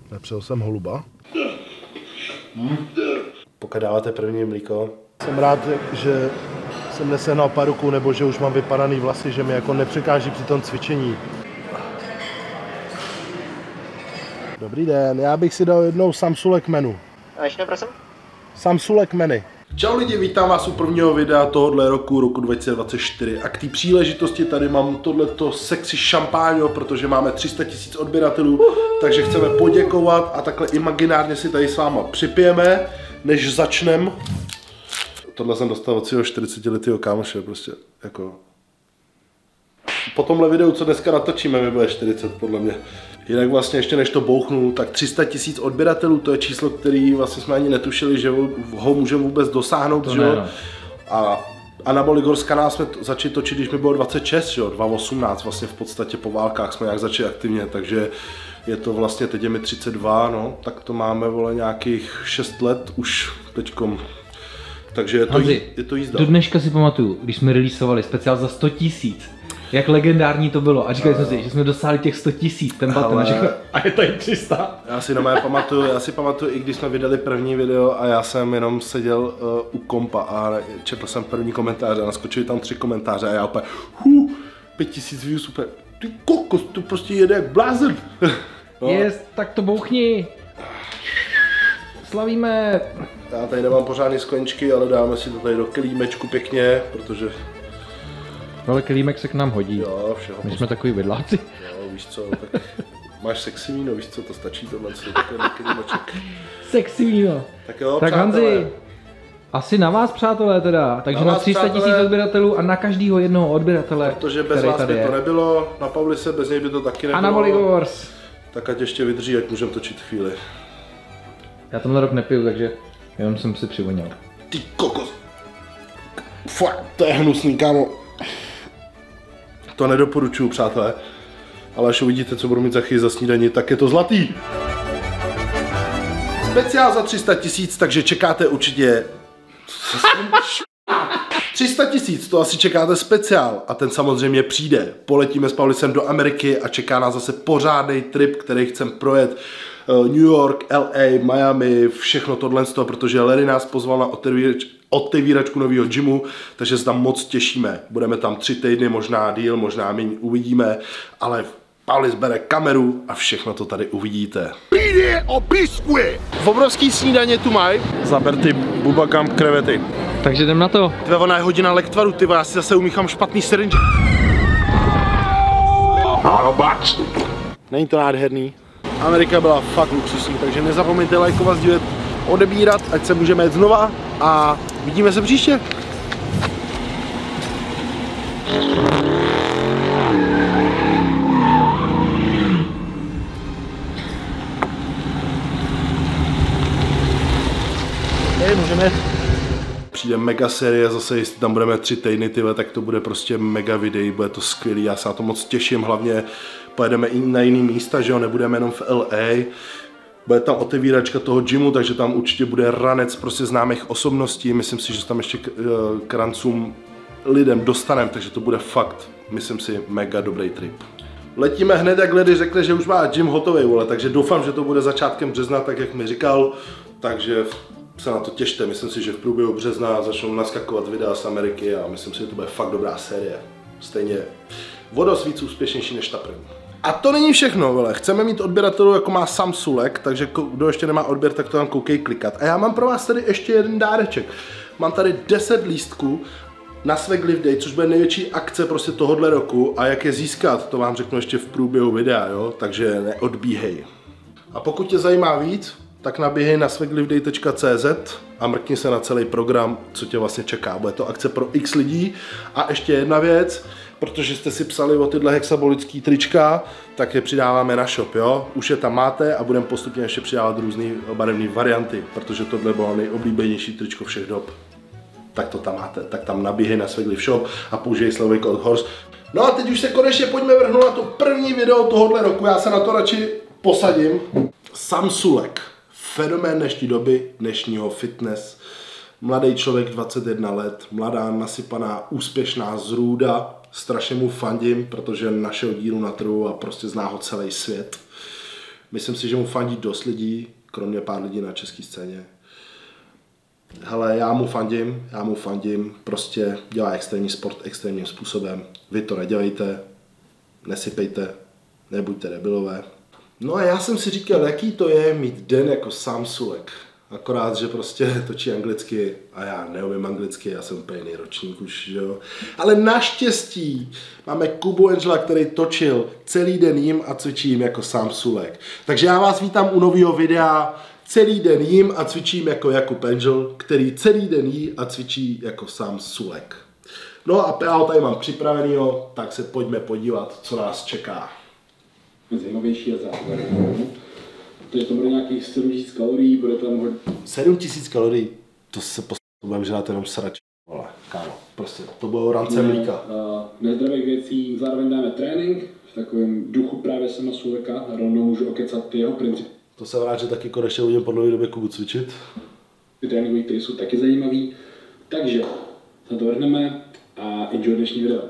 Nepřijel jsem holuba. Pokud dáváte první mlíko. Jsem rád, že jsem nesehnal paruku, nebo že už mám vypadaný vlasy, že mi jako nepřekáží při tom cvičení. Dobrý den, já bych si dal jednou Samsulek menu. A ještě prosím? Samsulek menu. Čau lidi, vítám vás u prvního videa tohohle roku 2024 a k té příležitosti tady mám tohleto sexy šampáňo, protože máme 300 000 odběratelů, takže chceme poděkovat a takhle imaginárně si tady s váma připijeme, než začnem. Tohle jsem dostal od svého 40letého kámoše, prostě jako... Po tomhle videu, co dneska natočíme, mi bude 40 podle mě. Jinak vlastně ještě než to bouchnu, tak 300 000 odběratelů, to je číslo, který vlastně jsme ani netušili, že ho můžeme vůbec dosáhnout, že jo? A Anabolic Wars kanál jsme začali točit, když mi bylo 26, jo? 2018, vlastně v podstatě po válkách jsme nějak začali aktivně, takže je to vlastně, teď je mi 32, no, tak to máme, vole, nějakých 6 let už teďkom. Takže je to jízda. Do dneška si pamatuju, když jsme releaseovali speciál za 100 000. Jak legendární to bylo a říkali jsme si, že jsme dosáhli těch 100 000, ten button a je tady 300. Já si pamatuju, i když jsme vydali první video a já jsem jenom seděl u kompa a četl jsem první komentáře a naskočili tam 3 komentáře a já opět 5000 views, úplně, ty kokos, tu prostě jede jak blázen. No. Tak to bouchni. Slavíme. Já tady nemám pořádný skleničky, ale dáme si to tady do kelímečku pěkně, protože... Ale kelímek se k nám hodí. Jo, všeho. My jsme takový vidláci. Jo, víš co, tak máš sexy víno, víš co, to stačí tohle, co takový kelímeček. Sexy víno. Tak jo, tak Hanzi, asi na vás, přátelé, teda. Takže na 300 000 odběratelů a na každého jednoho odběratele. Protože bez vás by to nebylo, na Pavlise bez něj by to taky nebylo. Anabolic Wars. Tak ať ještě vydrží, ať můžeme točit chvíli. Já tenhle rok nepiju, takže jenom jsem si přivonil. Ty kokos. Fakt, to je hnusný, kámo. To nedoporučuju, přátelé. Ale až uvidíte, co budu mít za chvíli za snídani, tak je to zlatý. Speciál za 300 000, takže čekáte určitě... 300 000, to asi čekáte speciál a ten samozřejmě přijde. Poletíme s Pavlisem do Ameriky a čeká nás zase pořádný trip, který chceme projet. New York, LA, Miami, všechno tohle z toho, protože Larry nás pozval na otevíračku nového gymu, takže se tam moc těšíme. Budeme tam 3 týdny, možná díl, možná míň, uvidíme, ale Pavlis bere kameru a všechno to tady uvidíte. V obrovský snídaně tu mají. Zaber ty bubakam krevety. Takže jdem na to. Tyve, ona je hodina lektvaru, tyve, já si zase umíchám špatný syringe. Není to nádherný. Amerika byla fakt luxusní, takže nezapomeňte lajkovat, sdílet, odebírat, ať se můžeme jet znova a vidíme se příště. Můžeme jet. Přijde mega série, zase jestli tam budeme 3 týdny, tyhle, tak to bude prostě mega videí, bude to skvělý, já se na to moc těším, hlavně pojedeme i na jiný místa, že jo, nebudeme jenom v LA, bude tam otevíračka toho gymu, takže tam určitě bude ranec prostě známých osobností, myslím si, že tam ještě k rancům lidem dostaneme, takže to bude fakt, myslím si, mega dobrý trip. Letíme hned, jak Ledy řekl, že už má gym hotový, vole, takže doufám, že to bude začátkem března, tak jak mi říkal, takže se na to těšte, myslím si, že v průběhu března začnou naskakovat videa z Ameriky a myslím si, že to bude fakt dobrá série. Stejně o dost víc úspěšnější než ta první. A to není všechno, vole. Chceme mít odběratelů, jako má Samsulek, takže kdo ještě nemá odběr, tak to tam koukej klikat. A já mám pro vás tady ještě jeden dáreček. Mám tady 10 lístků na Swag Live Day, což bude největší akce prostě tohohle roku a jak je získat, to vám řeknu ještě v průběhu videa, jo, takže neodbíhej. A pokud tě zajímá víc, tak naběhej na swaglivday.cz a mrkni se na celý program, co tě vlastně čeká. Bude to akce pro x lidí. A ještě jedna věc, protože jste si psali o tyhle hexabolický trička, tak je přidáváme na shop, jo? Už je tam máte a budeme postupně ještě přidávat různé barevné varianty, protože tohle bylo nejoblíbenější tričko všech dob. Tak to tam máte, tak tam nabíhej na Swagliv Shop a použij slovy kód HORSE. No a teď už se konečně pojďme vrhnout na to první video tohohle roku, já se na to radši posadím. Samsulek. Fenomén dnešní doby, dnešního fitness. Mladý člověk, 21 let, mladá, nasypaná, úspěšná zrůda. Strašně mu fandím, protože našeho dílu na trhu a prostě zná ho celý svět. Myslím si, že mu fandí dost lidí, kromě pár lidí na české scéně. Hele, já mu fandím, prostě dělá extrémní sport extrémním způsobem. Vy to nedělejte, nesypejte, nebuďte debilové. No a já jsem si říkal, jaký to je mít den jako Sam Sulek. Akorát, že prostě točí anglicky a já neumím anglicky, já jsem úplně ročník už, že jo. Ale naštěstí máme Kubu Angela, který točil celý den jím a cvičím jako Sam Sulek. Takže já vás vítám u nového videa. Celý den jím a cvičím jako Jakub Angel, který celý den jí a cvičí jako Sam Sulek. No a já ho tady mám připravenýho, tak se pojďme podívat, co nás čeká. Zajímavější a zároveň. Takže to bude nějakých 7000 kalorií, bude tam 7000 kalorií, to se budeme žrát jenom srač. Vole, kámo, prostě, to bylo rance mlíka. Nezdravých věcí, zároveň dáme trénink, v takovém duchu právě Sama Suleka, rovnou můžu okecat jeho princip. To jsem rád, že taky konečně budeme po dlouhé době Kubu cvičit. Ty tréninky, které jsou taky zajímavý, takže se to vrhneme a enjoy dnešní video.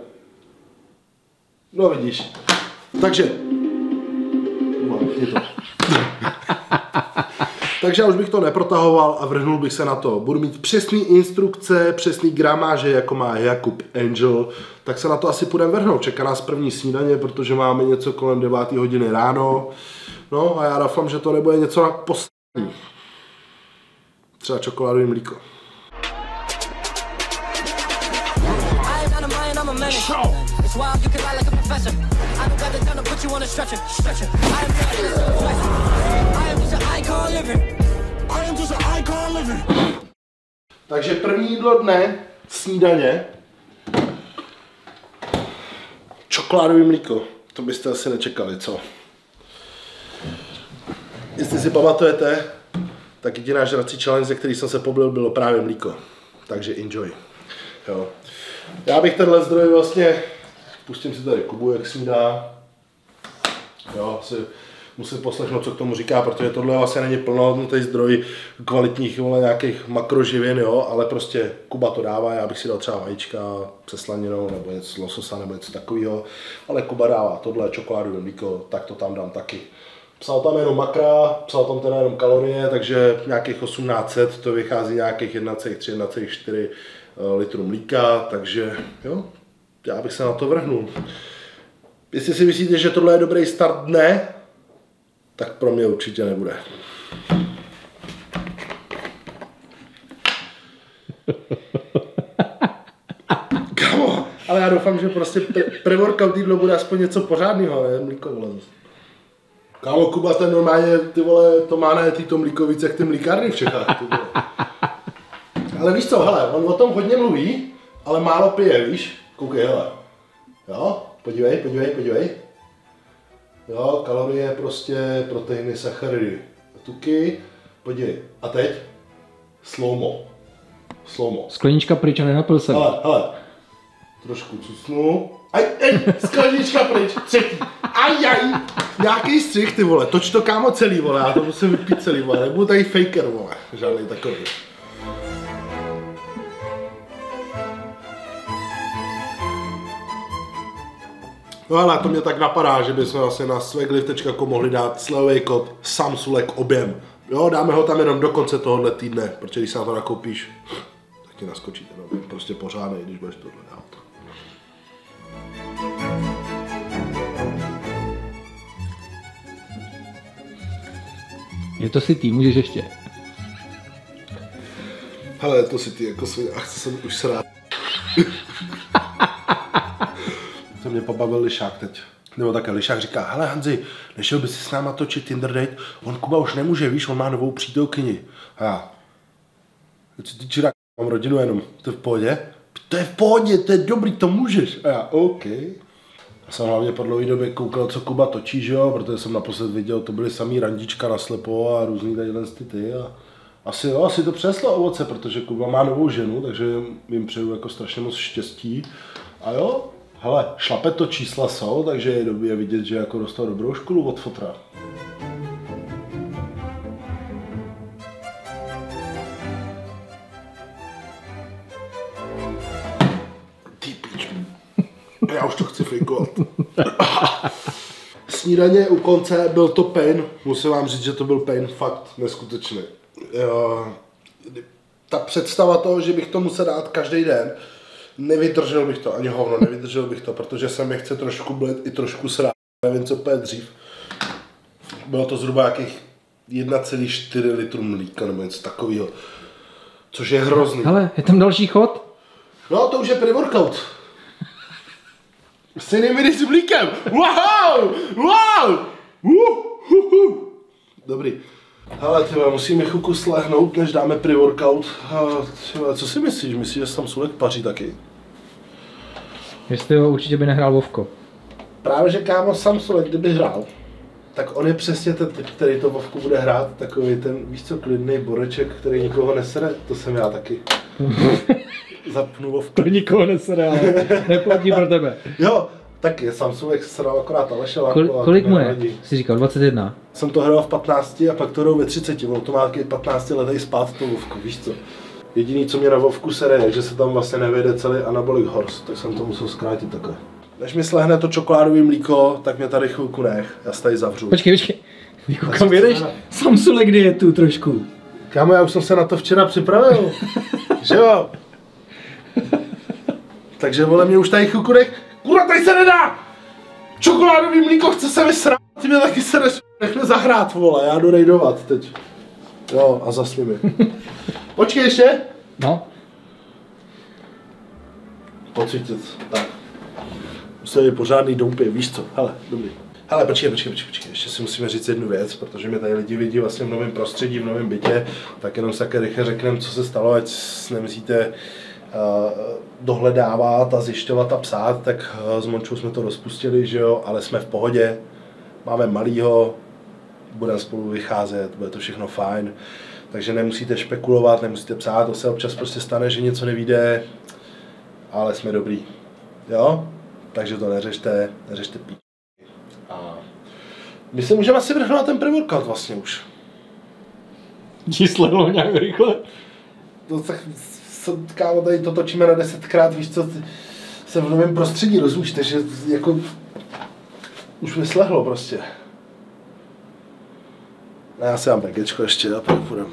No vidíš, takže, je to. Takže já už bych to neprotahoval a vrhnul bych se na to. Budu mít přesný instrukce, přesný gramáže, jako má Jakub Angel, tak se na to asi půjdeme vrhnout. Čeká nás první snídaně, protože máme něco kolem 9 hodiny ráno. No a já doufám, že to nebude něco na poslední. Třeba čokoládový mlíko. Takže první jídlo dne, snídaně, čokoládový mlíko. To byste asi nečekali, co? Jestli si pamatujete, tak jediná žrací challenge, ze který jsem se poblil, bylo právě mlíko. Takže enjoy. Jo. Já bych tenhle zdroj vlastně, pustím si tady Kubu, jak snídá. Jo, si musím poslechnout, co k tomu říká, protože tohle vlastně není plnohodnotný zdroj kvalitních nějakých makroživin, jo, ale prostě Kuba to dává, já bych si dal třeba vajíčka se slaninou nebo něco z lososa nebo něco takového, ale Kuba dává tohle čokoládové mlíko, tak to tam dám taky. Psal tam jenom makra, psal tam teda jenom kalorie, takže nějakých 1800, to vychází nějakých 1,3-1,4 litru mlíka, takže jo, já bych se na to vrhnul. Jestli si myslíte, že tohle je dobrý start dne, tak pro mě určitě nebude. Kámo, ale já doufám, že prostě pre-workout jídlo bude aspoň něco pořádného, ne? Mlíko, vole. Kámo, Kuba ten normálně, ty vole, to má na tyto mlíko víc jak ty mlíkárny v Čechách, ty vole. Ale víš co, hele, on o tom hodně mluví, ale málo pije, víš? Koukej, hele. Jo, podívej. Jo, kalorie, prostě proteiny, sacharidy, tuky, podívej. A teď? Slow-mo. Sklenička pryč a nenapil se. Hele. Trošku cucnu. Aj, sklenička pryč, třetí. Aj, nějaký střih, ty vole, toč to kámo celý, vole, já to musím vypít celý, vole, nebudu tady faker, vole, žádný takový. No ale to mě tak napadá, že bychom asi na swagleaf.com mohli dát slevový kód Sam Sulek objem. Jo, dáme ho tam jenom do konce tohohle týdne, protože když se na to nakoupíš, tak ti naskočí ten objem, prostě pořádnej, když budeš tohle dát. Je to si ty, můžeš ještě. Hele, to si ty jako svůj, ach, co jsem už srát. To mě pobavil Lišák teď. Nebo také Lišák říká, hele Hanzi, nešel by si s náma točit Tinder date? On Kuba už nemůže, víš, on má novou přítelkyni. A já, co ty čirák, mám rodinu jenom, to je v pohodě? To je v pohodě, to je dobrý, to můžeš. A já, OK. Já jsem hlavně po dlouhé době koukal, co Kuba točí, že jo, protože jsem naposled viděl, to byly samý randička na slepo a různý tadyhle ty a asi to přeslo ovoce, protože Kuba má novou ženu, takže jim přeju jako strašně moc štěstí. A jo, hele, šlape to čísla jsou, takže je vidět, že jako dostal dobrou školu od fotra. Ty pič. Já už to chci fejkovat. snídaně u konce, byl to pain, musím vám říct, že to byl pain, fakt neskutečný. Ta představa toho, že bych to musel dát každý den, nevydržel bych to, ani hovno, nevydržel bych to, protože se mi chce trošku blet i trošku srát, nevím, co pije dřív. Bylo to zhruba jakých 1,4 litru mlíka nebo něco takového, což je hrozný. Hele, je tam další chod? No, to už je pre-workout. Cinnamony s mlíkem. Wow! Wow! Dobrý. Hele, tyhle, musíme chvilku slehnout, než dáme pre-workout. Co si myslíš? Myslíš, že tam Sulek paří taky? Jestli ho určitě by nehrál Vovko. Právě, že kámo, sám Sulek, kdyby hrál, tak on je přesně ten typ, který to Vovku bude hrát, takový ten, víš co, klidný boreček, který nikoho nesere, to jsem já taky. Zapnu Vovku. To nikoho nesere, ale neplatí pro tebe. Jo, taky, sám Sulek sral akorát Aleše Kolik mu je? Jsi říkal, 21. Jsem to hrál v 15 a pak to hrál ve 30, ono to má taky 15 letej spát to Vovku, víš co. Jediný, co mě na Vovku sere, je, že se tam vlastně nevede celý anabolic horse, tak jsem to musel zkrátit takhle. Než mi slehne to čokoládový mlíko, tak mě tady chvilku nech, já se tady zavřu. Počkej. Kam jedeš? Sam Sulek dietu trošku. Kámo, já už jsem se na to včera připravil, že jo? Takže vole, mě už tady chvilku nech, kurva, tady se nedá! Čokoládový mlíko chce se mi srát, ty mě taky sereš, nech mě zahrát, vole, já jdu rejdovat teď. Jo, a zasni mi. Počkej ještě. No. Pocítit, tak. Musíme být pořádný doupě, víš co, hele, dobrý. Hele, počkej, ještě si musíme říct jednu věc, protože mě tady lidi vidí vlastně v novém prostředí, v novém bytě, tak jenom se také rychle řekneme, co se stalo, ať nemusíte dohledávat a zjišťovat a psát, tak s Mončou jsme to rozpustili, že jo, ale jsme v pohodě, máme malýho, budeme spolu vycházet, bude to všechno fajn, takže nemusíte špekulovat, nemusíte psát, to se občas prostě stane, že něco nevyjde, ale jsme dobrý, jo, takže to neřešte píč. A my se můžeme asi vrhnout na ten pre-workout vlastně už. Číslelo nějak rychle. No tak kámo, tady to točíme na 10krát, víš co, se v novém prostředí rozumíš, takže jako už mi slehlo prostě. A já si dám bagečko ještě a pak půjdem.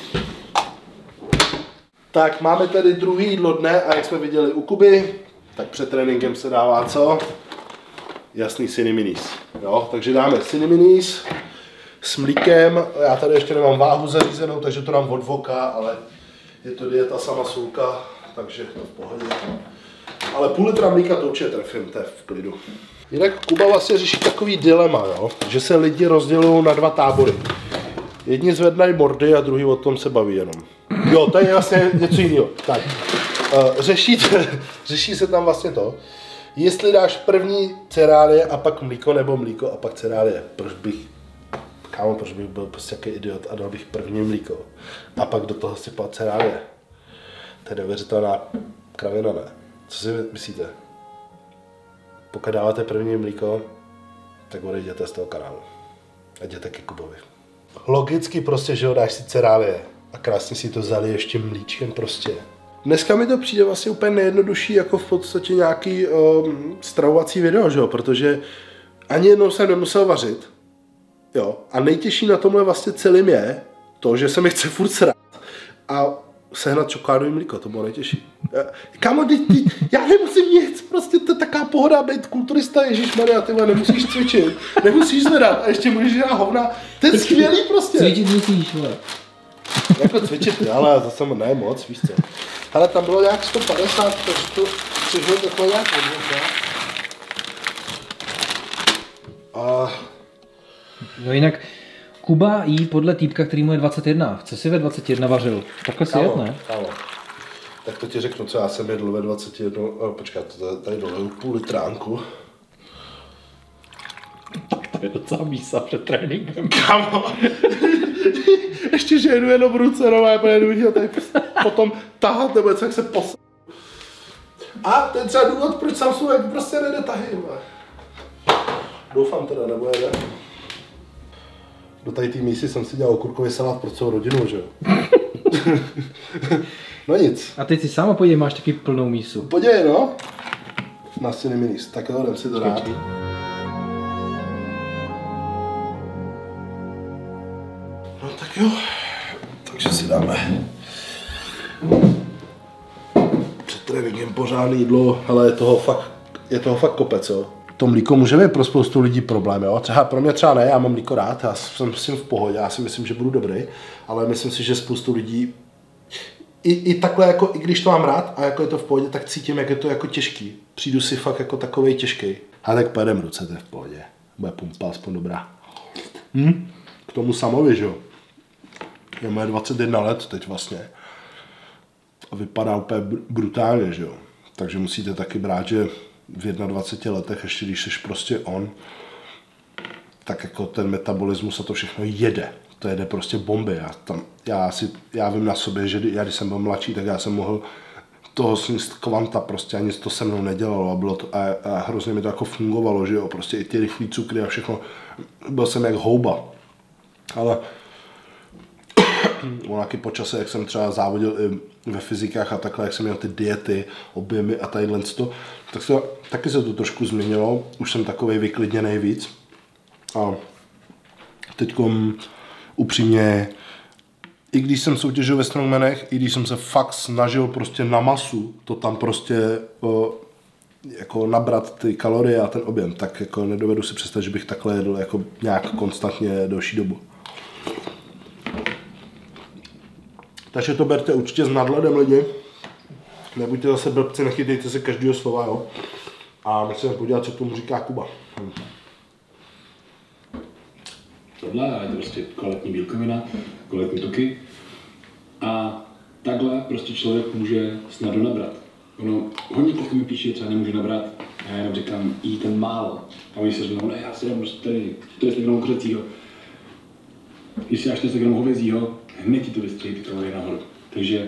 Tak máme tady druhý jídlo dne a jak jsme viděli u Kuby, tak před tréninkem se dává co? Jasný Cineminis. Jo, takže dáme Cineminis s mlíkem. Já tady ještě nemám váhu zařízenou, takže to dám od voka, ale je to dieta sama Sulka, takže to v pohodě. Ale půl litra mlíka to určitě trefím, to je v klidu. Jinak Kuba vlastně řeší takový dilema, jo? Že se lidi rozdělují na dva tábory. Jedni zvednají mordy a druhý o tom se baví jenom. Jo, to je vlastně něco jiného. Tak, řeší se tam vlastně to, jestli dáš první cereálie a pak mlíko, nebo mlíko a pak cereálie. Proč bych byl prostě jaký idiot a dal bych první mlíko a pak do toho sypal cereálie. To je neuvěřitelná kravina, ne? Co si myslíte? Pokud dáváte první mlíko, tak odejděte z toho kanálu. A jděte ke Kubovi. Logicky prostě, že ho dáš si cereálie a krásně si to zaliješ ještě mlíčkem prostě. Dneska mi to přijde vlastně úplně nejjednodušší jako v podstatě nějaký stravovací video, že jo? Protože ani jednou jsem nemusel vařit. Jo? A nejtěžší na tomhle vlastně celým je to, že se mi chce furt srát a sehnat čokoládový mlíko, to bylo nejtěžší. Kámo, já nemusím nic, prostě to je taková pohoda být kulturista, ježišmarja, ty vole, nemusíš cvičit, nemusíš zvedat a ještě můžeš dělat hovna, to je skvělý prostě. Cvičit musíš, vole. Jako cvičit, ale zase ne moc, víš co. Ale tam bylo nějak 150, takže to přišlo takhle nějak odvětá. A... No jinak, Kuba jí podle týpka, který mu je 21. Co si ve 21 vařil? Takhle si jet, ne? Kámo. Tak to ti řeknu, co já jsem jedl ve 21. Počkat, tady dole půl litránku. Tak to je docela mísa před tréninkem. Kámo. Ještě, že jedu jenom v ruce, no, já pojedu vidět, tady potom tahat, nebo jak se posl. A to je třeba důvod, proč sám Sulek prostě nejde tahy. Doufám teda, nebo jede. Do tady té mísy jsem si dělal okurkový salát pro celou rodinu, že jo? No nic. A teď si sama podívej, máš taky plnou mísu. Podívej, no. Na Cineminis, tak jo, jdem si to dát. No tak jo, takže si dáme před tréninkem pořádné jídlo, ale je toho fakt kopec, jo. To mlíko může být pro spoustu lidí problém, jo. Třeba pro mě třeba ne, já mám mlíko rád, já jsem s tím v pohodě, já si myslím, že budu dobrý, ale myslím si, že spoustu lidí i takhle, jako, i když to mám rád a jako je to v pohodě, tak cítím, jak je to jako těžký. Přijdu si fakt jako takovej těžký. A tak pojedem ruce, to je v pohodě. Bude pumpa aspoň dobrá. K tomu Samovi, že jo. Je moje 21 let teď vlastně. A vypadá úplně brutálně, že jo. Takže musíte taky brát, že v 21 letech, ještě když jsi prostě on, tak jako ten metabolismus a to všechno jede. To jede prostě bomby. Já vím na sobě, že já když jsem byl mladší, tak já jsem mohl toho sníst kvanta prostě a nic to se mnou nedělalo a bylo to, a hrozně mi to jako fungovalo, že jo, prostě i ty rychlý cukry a všechno, byl jsem jak houba. Ale nějaký počasí, jak jsem třeba závodil i ve fyzikách a takhle, jak jsem měl ty diety, objemy a tadyhle to, taky se to trošku změnilo, už jsem takovej vyklidněnej víc. A teďkom upřímně, i když jsem soutěžil ve strongmanech, i když jsem se fakt snažil prostě na masu, to tam prostě jako nabrat ty kalorie a ten objem, tak jako nedovedu si představit, že bych takhle jedl jako nějak konstantně delší dobu. Takže to berte určitě s nadhledem lidi. Nebuďte zase blbci, nechytejte se každého slova, jo. A my se podívat, co tomu říká Kuba. Tohle je to prostě kvalitní bílkovina, kvalitní tuky. A takhle prostě člověk může snadno nabrat. Ono, hodně kluků mi píše, třeba nemůže nabrat. Já jenom říkám, jíte málo. A oni se říkají, ne, já si dám prostě tady 400 gramů kuřecího. Když si dáš 400 gramů hovězího, hned ti to vystřelí ty kalorie nahoru. Takže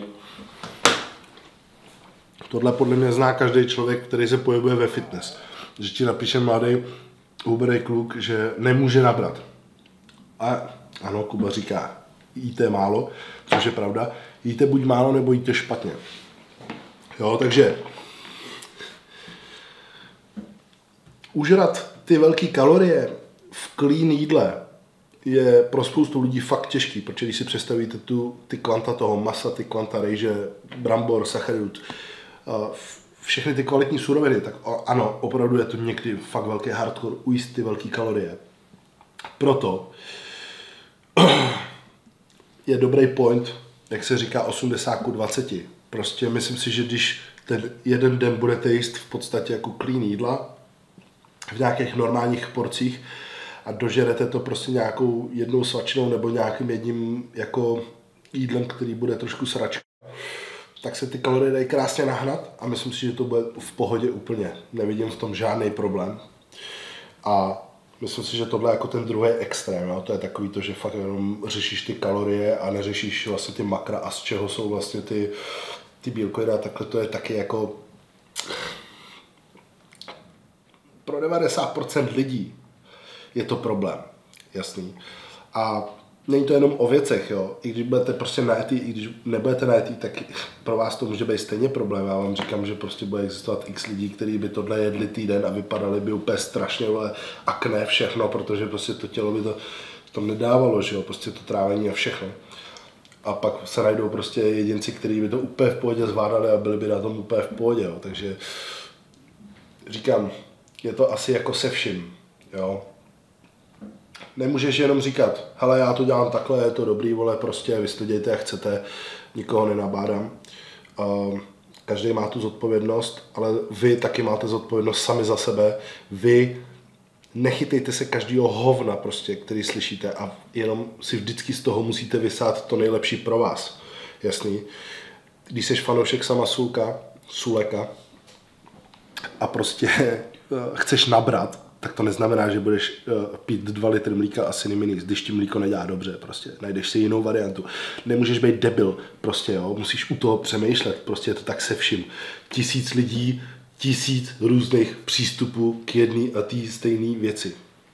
tohle podle mě zná každý člověk, který se pohybuje ve fitness. Že ti napíše mladý, huberej kluk, že nemůže nabrat. A ano, Kuba říká, jíte málo, což je pravda. Jíte buď málo, nebo jíte špatně. Jo, takže užrat ty velké kalorie v clean jídle je pro spoustu lidí fakt těžký, protože když si představíte ty kvanta toho masa, ty kvanta rejže, brambor, sacharidů, všechny ty kvalitní suroviny, tak ano, opravdu je to někdy fakt velký hardcore ujíst ty velké kalorie. Proto je dobrý point, jak se říká 80:20. Prostě myslím si, že když ten jeden den budete jíst v podstatě jako clean jídla v nějakých normálních porcích a dožerete to prostě nějakou jednou svačinou nebo nějakým jedním jako jídlem, který bude trošku sračka, tak se ty kalorie dají krásně nahnat a myslím si, že to bude v pohodě úplně. Nevidím v tom žádný problém. A myslím si, že tohle je jako ten druhý extrém, jo? To je takový to, že fakt jenom řešíš ty kalorie a neřešíš vlastně ty makra a z čeho jsou vlastně ty bílkoviny a takhle to je taky jako pro 90% lidí je to problém, jasný. A není to jenom o věcech, jo. I když budete prostě najetý, i když nebudete najetý, tak pro vás to může být stejně problém. Já vám říkám, že prostě bude existovat x lidí, kteří by tohle jedli týden a vypadali by úplně strašně, ale akné všechno, protože prostě to tělo by to nedávalo, že jo, prostě to trávení a všechno. A pak se najdou prostě jedinci, kteří by to úplně v pohodě zvládali a byli by na tom úplně v pohodě, jo. Takže říkám, je to asi jako se vším, jo. Nemůžeš jenom říkat, hele, já to dělám takhle, je to dobrý, vole, prostě vy to dějte, jak chcete, nikoho nenabádám. Každý má tu zodpovědnost, ale vy taky máte zodpovědnost sami za sebe. Vy nechytejte se každého hovna, prostě, který slyšíte a jenom si vždycky z toho musíte vysát to nejlepší pro vás. Jasný? Když jsi fanoušek sama Suleka a prostě chceš nabrat, tak to neznamená, že budeš pít 2 litry mlíka a Ciniminis, když ti mlíko nedělá dobře, prostě najdeš si jinou variantu. Nemůžeš být debil, prostě jo, musíš u toho přemýšlet, prostě je to tak se vším. 1000 lidí, 1000 různých přístupů k jedné a té stejné věci.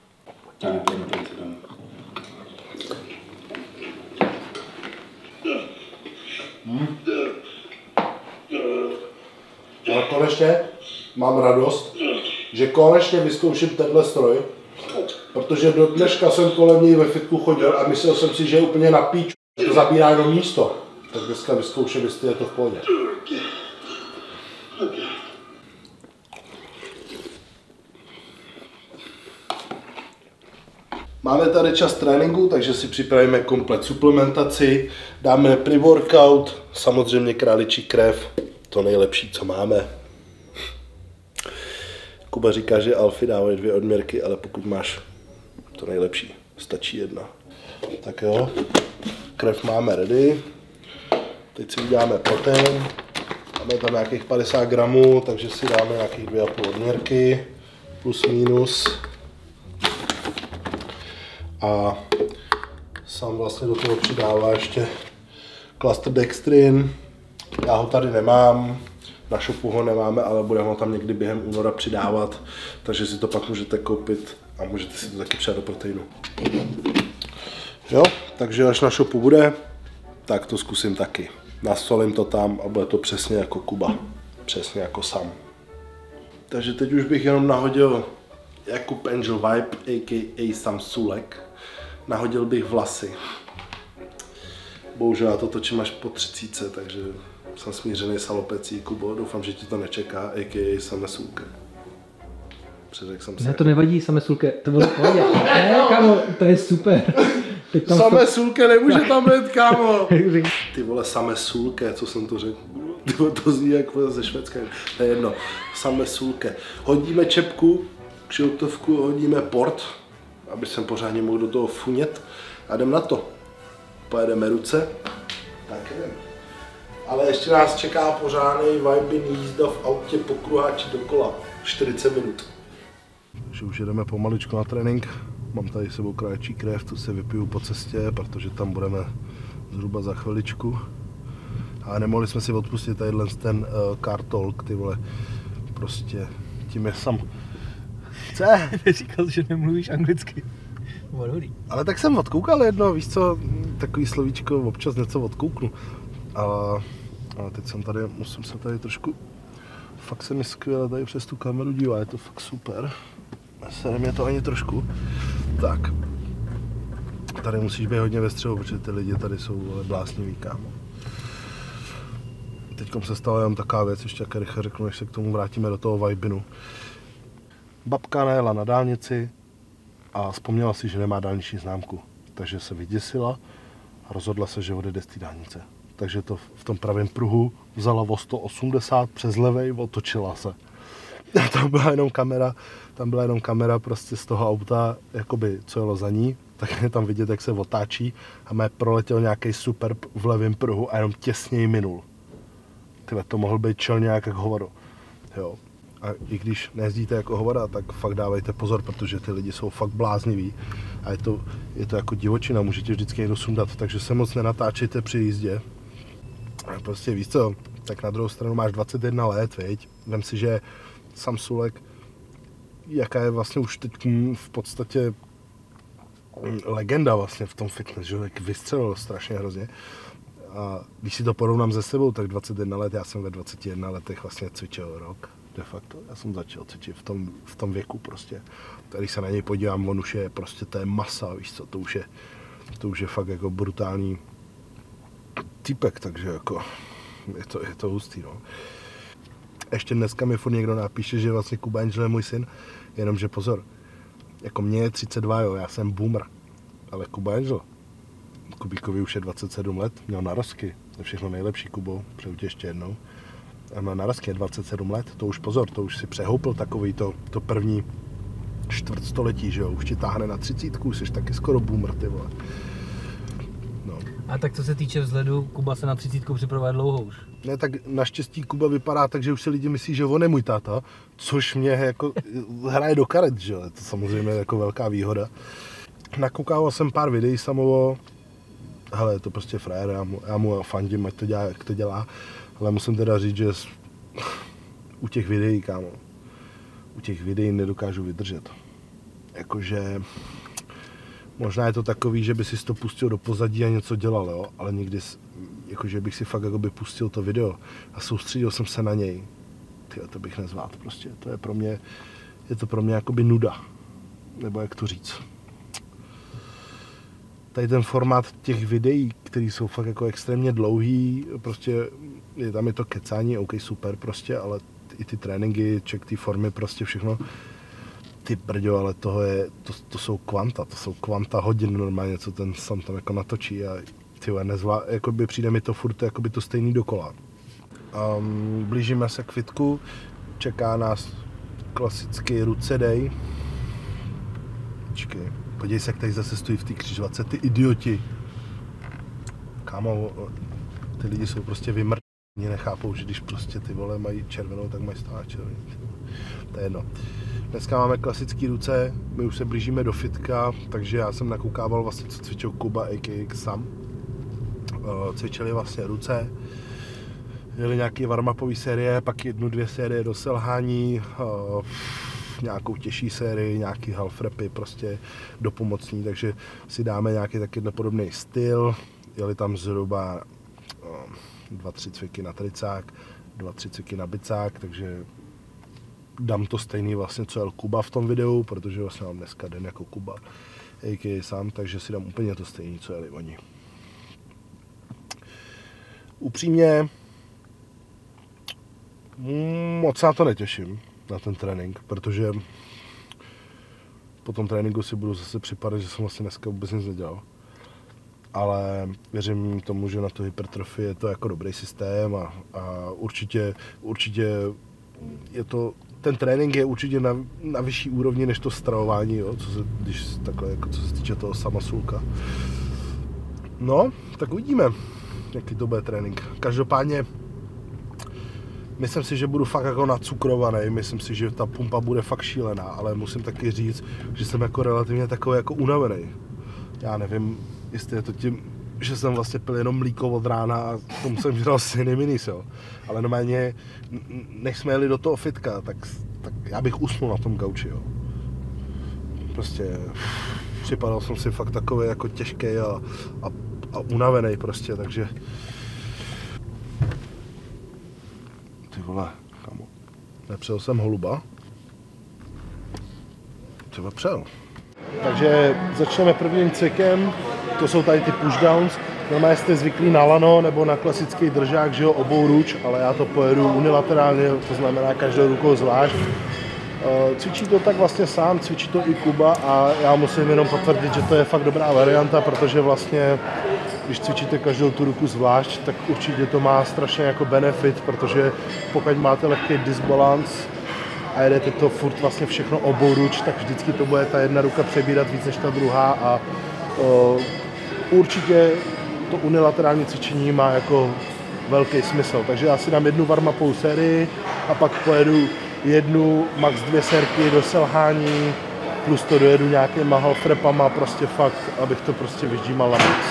Ale konečně mám radost, že konečně vyzkouším tenhle stroj Protože do dneška jsem kolem něj ve fitku chodil a myslel jsem si, že je úplně na píču, že to zabírá jenom místo. Tak dneska vyzkouším, jestli je to v pohodě. Máme tady čas tréninku, takže si připravíme komplet suplementaci, dáme pre-workout, samozřejmě králičí krev, to nejlepší, co máme. Kuba říká, že alfy dávají 2 odměrky, ale pokud máš to nejlepší, stačí 1. Tak jo, krev máme ready, teď si uděláme protein, máme tam nějakých 50 gramů, takže si dáme nějakých 2,5 odměrky, plus minus. A sám vlastně do toho přidává ještě cluster dextrin. Já ho tady nemám, na shopu ho nemáme, ale budeme ho tam někdy během února přidávat, takže si to pak můžete koupit a můžete si to taky přidat do proteinu. Jo, takže až na shopu bude, tak to zkusím taky. Nasolím to tam a bude to přesně jako Kuba, přesně jako Sam. Takže teď už bych jenom nahodil Jakub Angel Vibe, a.k.a. Sam Sulek. Nahodil bych vlasy. Bohužel já to točím až po 30, takže jsem smířený s alopecí. Kubo, doufám, že ti to nečeká, a.k.a. Same Sulke. Předřekl jsem se. Ne, to nevadí, Same Sulke, to bylo v pohodě. Ne, kámo, to je super. Same Sulke nemůže tam být, kámo. Ty vole, Same Sulke, co jsem to řekl? Ty vole, to zní jako ze Švédska. To je jedno. Same Sulke. Hodíme čepku, kšiltovku, hodíme port, aby jsem pořádně mohl do toho funět a jdem na to. Pojedeme ruce, tak jdem. Ale ještě nás čeká pořádný vibin jízda v autě po kruháči dokola, 40 minut. Takže už jedeme pomaličku na trénink. Mám tady s sebou kráčí krev, tu se vypiju po cestě, protože tam budeme zhruba za chviličku. A nemohli jsme si odpustit tadyhle ten car talk, ty vole, prostě tím je sam. Co? Říkal, že nemluvíš anglicky. Ale tak jsem odkoukal jedno, víš co, takový slovíčko, občas něco odkouknu. Ale teď jsem tady, musím se tady trošku, fakt se mi skvěle tady přes tu kameru dívá, je to fakt super. Nesere mě to ani trošku. Tak, tady musíš být hodně ve střehu, protože ty lidi tady jsou blásniví, kámo. Teďkom se stala jenom taková věc, ještě jak rychle řeknu, než se k tomu vrátíme do toho vibinu. Babka najela na dálnici a vzpomněla si, že nemá dálniční známku, takže se vyděsila a rozhodla se, že odjede z té dálnice. Takže to v tom pravém pruhu vzala o 180 přes levej, otočila se. A tam byla jenom kamera prostě z toho auta, jakoby, co jelo za ní, tak je tam vidět, jak se otáčí a mě proletěl nějaký Superb v levém pruhu a jenom těsně ji minul. Tyhle, to mohl být čel nějak jak hovado. Jo. A i když nejezdíte jako hovada, tak fakt dávejte pozor, protože ty lidi jsou fakt blázniví a je to jako divočina, můžete vždycky někdo sundat, takže se moc nenatáčejte při jízdě. A prostě víš co, tak na druhou stranu máš 21 let, viď? Vem si, že Sam Sulek, jaká je vlastně už teď v podstatě legenda vlastně v tom fitness, že vystřelil strašně hrozně. A když si to porovnám se sebou, tak 21 let, já jsem ve 21 letech vlastně cvičil rok. De facto, já jsem začal cvičit v tom věku prostě. Když se na něj podívám, on už je prostě, to je masa, víš co, to už je fakt jako brutální typek, takže jako je to hustý, no. Ještě dneska mi furt někdo napíše, že vlastně Kuba Angel je můj syn, jenomže pozor, jako mě je 32, jo, já jsem boomer, ale Kuba Angel, Kubíkovi už je 27 let, měl narozky, to všechno nejlepší, Kubo, přeju tě ještě jednou. A má narazky je 27 let, to už pozor, to už si přehoupil takový to první čtvrtstoletí, že jo, už ti táhne na 30, jsi taky skoro boomer, ty vole. No. A tak co se týče vzhledu, Kuba se na 30 připravuje dlouho už. Ne, tak naštěstí Kuba vypadá tak, že už si lidi myslí, že on je můj táta, což mě jako hraje do karet, že jo, to samozřejmě je jako velká výhoda. Nakoukával jsem pár videí samovo, hele, je to prostě frajer, já mu fandím, ať to dělá, jak to dělá. Ale musím teda říct, že u těch videí, kámo, u těch videí nedokážu vydržet. Jakože možná je to takový, že by si to pustil do pozadí a něco dělal, jo? Ale někdy, jakože bych si fakt jakoby pustil to video a soustředil jsem se na něj. Tyjo, to bych nezvládl prostě, je to pro mě jakoby nuda. nebo jak to říct. Tady ten formát těch videí, které jsou fakt jako extrémně dlouhý, prostě tam je to kecání, OK, super prostě, ale i ty tréninky, check ty formy, prostě všechno. Ty brďo, ale to jsou kvanta hodin normálně, co ten sam tam jako natočí a tyhle jakoby přijde mi to furt jakoby to stejný dokola. Blížíme se k fitku, čeká nás klasický ruce day. Počkej, podívej se, jak tady zase stojí v té křižovatce, ty idioti. Kámo, ty lidi jsou prostě vymrdění, nechápou, že když prostě ty vole mají červenou, tak mají stále červenou. To je jedno. Dneska máme klasické ruce, my už se blížíme do fitka, takže já jsem nakoukával vlastně, co cvičil Kuba a.k.a. Sam. Cvičili vlastně ruce, měli nějaké warm-upové série, pak 1-2 série do selhání, nějakou těžší sérii, nějaký half repy, prostě dopomocní, takže si dáme nějaký taky podobný styl. Jeli tam zhruba 2-3 cviky na tricák, 2-3 cviky na bicák, takže dám to stejný vlastně, co jel Kuba v tom videu, protože vlastně mám dneska den jako Kuba, a.k.a. Sam, takže si dám úplně to stejný, co jeli oni. Upřímně, moc na to netěším, na ten trénink, protože po tom tréninku si budu zase připadat, že jsem vlastně dneska vůbec nic nedělal. Ale věřím tomu, že na to hypertrofii je to jako dobrý systém a určitě je to, ten trénink je určitě na vyšší úrovni než to stravování, jo, co se týče toho sama sulka. No, tak uvidíme, jaký to bude trénink. Každopádně myslím si, že budu fakt jako nacukrovaný, myslím si, že ta pumpa bude fakt šílená, ale musím taky říct, že jsem jako relativně takový jako unavený. Já nevím, jestli je to tím, že jsem vlastně pil jenom mlíko od rána a tomu jsem žral syny minis, jo. Ale normálně, než jsme jeli do toho fitka, tak já bych usnul na tom gauči, jo. Prostě připadal jsem si fakt takový jako těžký a unavený prostě, takže ty vole, kámo, nepřel jsem holuba. Třeba přel. Takže začneme prvním cvikem, to jsou tady ty pushdowns. Normálně jste zvyklí na lano nebo na klasický držák, že jo, obou ruč, ale já to pojedu unilaterálně, to znamená každou rukou zvlášť. Cvičí to tak vlastně sám, cvičí to i Kuba a já musím jenom potvrdit, že to je fakt dobrá varianta, protože vlastně, když cvičíte každou tu ruku zvlášť, tak určitě to má strašně jako benefit, protože pokud máte lehký disbalans a jedete to furt vlastně všechno obou ruč, tak vždycky to bude ta jedna ruka přebírat víc než ta druhá a určitě to unilaterální cvičení má jako velký smysl. Takže já si dám jednu warm-upovou sérii a pak pojedu jednu, max 2 sérky do selhání, plus to dojedu nějakýma half repama, prostě fakt, abych to prostě vyždímal na max.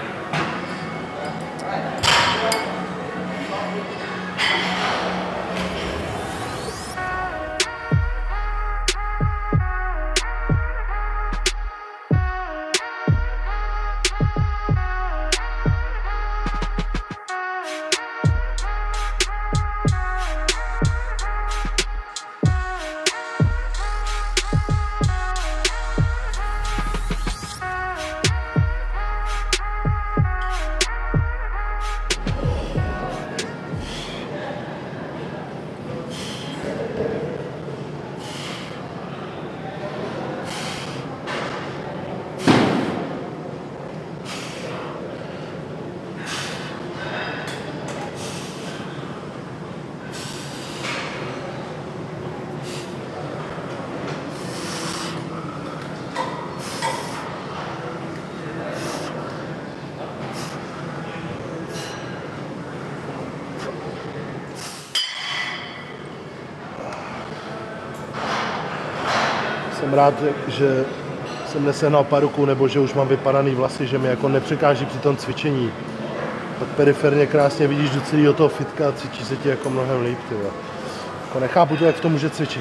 Jsem rád, že jsem nesehnal paruku, nebo že už mám vypadaný vlasy, že mi jako nepřekáží při tom cvičení. Tak periferně krásně vidíš do celého toho fitka a cvičí se ti jako mnohem líp. Jako nechápu to, jak to může cvičit.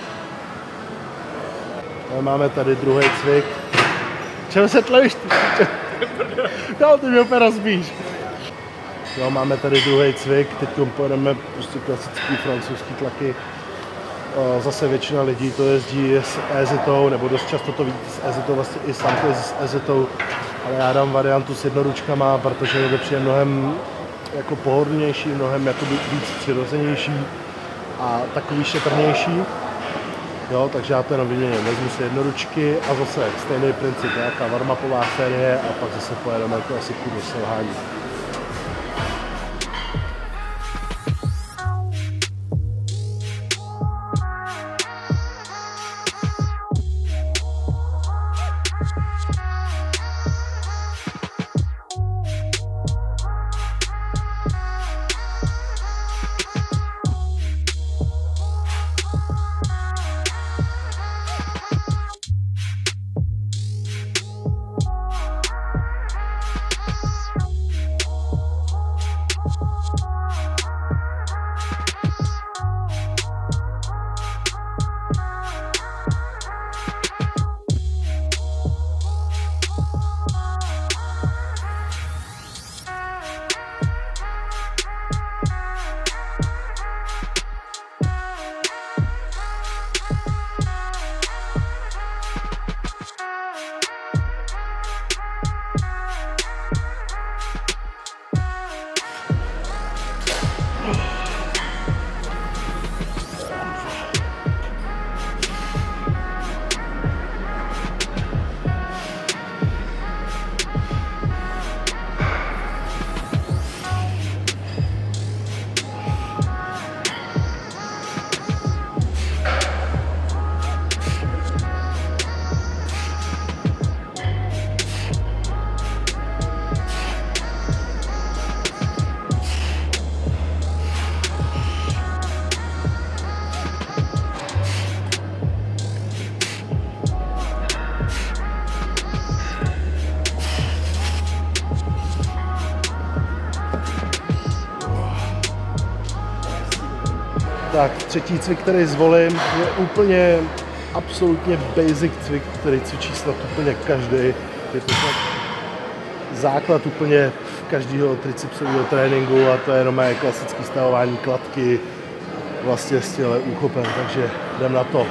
A máme tady druhý cvik. Čem se tlevíš? No, ty mě úplně rozbíš. Jo, máme tady druhý cvik, teď pojedeme prostě klasický francouzský tlaky. zase většina lidí to jezdí s EZitou, nebo dost často to vidíte s EZitou, vlastně i sám to jezdí s EZitou, ale já dám variantu s jednoručkama, protože mi to přijde mnohem jako pohodlnější, mnohem jako víc přirozenější a takový šetrnější. Jo, takže já to jenom vyměním, vezmu si jednoručky a zase stejný princip, nějaká warm-upová série a pak zase pojedeme klasiku do selhání. Tak třetí cvik, který zvolím, je úplně absolutně basic cvik, který cvičí snad úplně každý. Je to snad základ úplně každého tricepsového tréninku a to je jenom klasické stahování kladky vlastně s těle úchopem, takže jdem na to.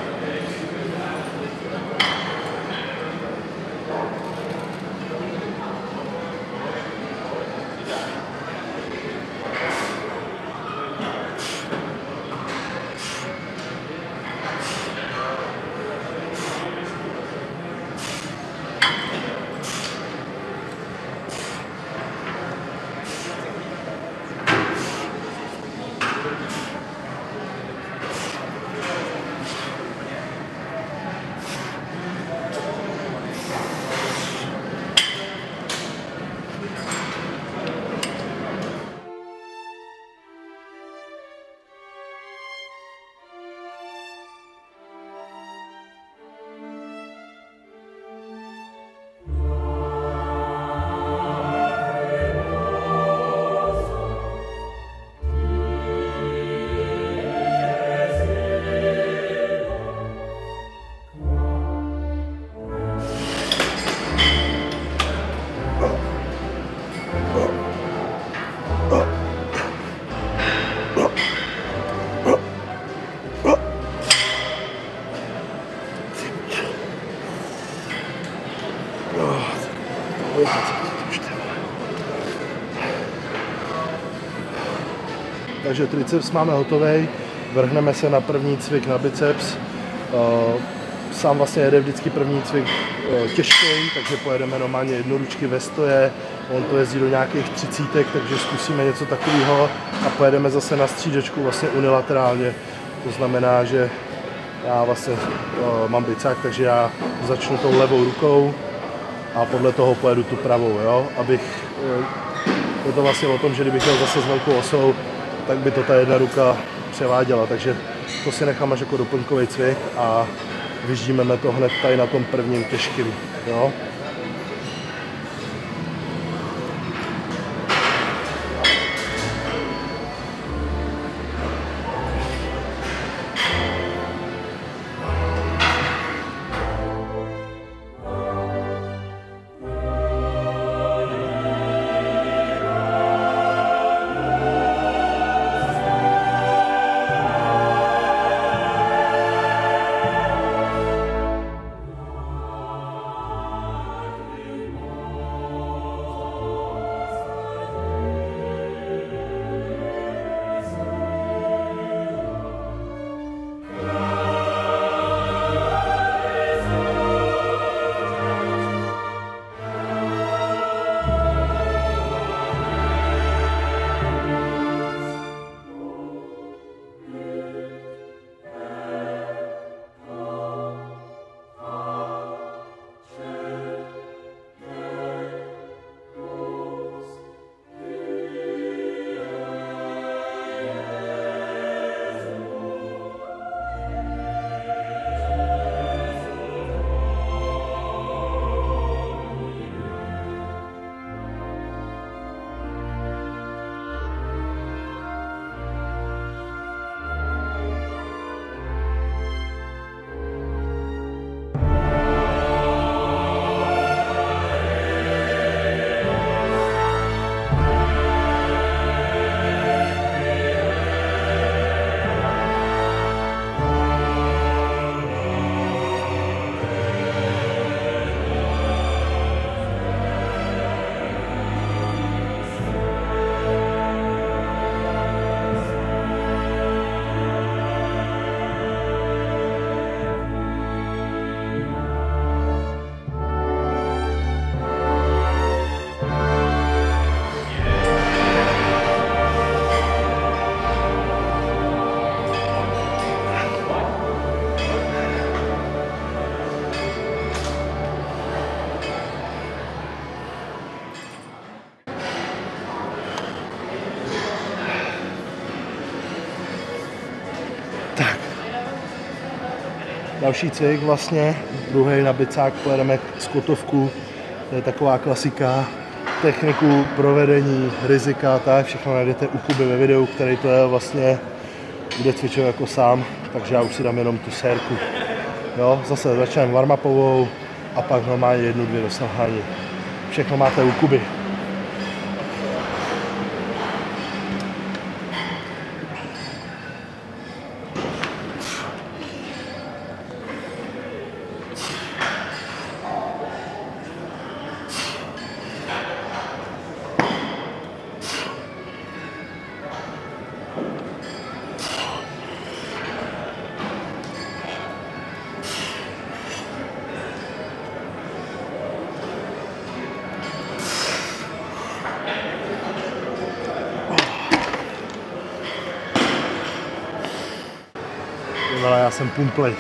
Takže triceps máme hotový, vrhneme se na první cvik na biceps. Sám vlastně jede vždycky první cvik těžký, takže pojedeme normálně jednoručky ve stoje, on to jezdí do nějakých 30, takže zkusíme něco takového a pojedeme zase na střídačku vlastně unilaterálně. To znamená, že já vlastně mám bicák, takže já začnu tou levou rukou a podle toho pojedu tu pravou, jo? Je to vlastně o tom, že kdybych jel zase s velkou osou, tak by to ta jedna ruka převáděla, takže to si nechám až jako doplňkový cvik a vyždímeme to hned tady na tom prvním těžkým, jo. Další cvik vlastně, druhý na bicák, pojedeme skotovku, to je taková klasika, techniku, provedení, rizika, tak všechno najdete u Kuby ve videu, který to je vlastně, bude cvičit jako sám, takže já už si dám jenom tu sérku. Jo, zase začneme warm-upovou a pak normálně 1-2 do selhání. Všechno máte u Kuby. Ale já jsem pumplej.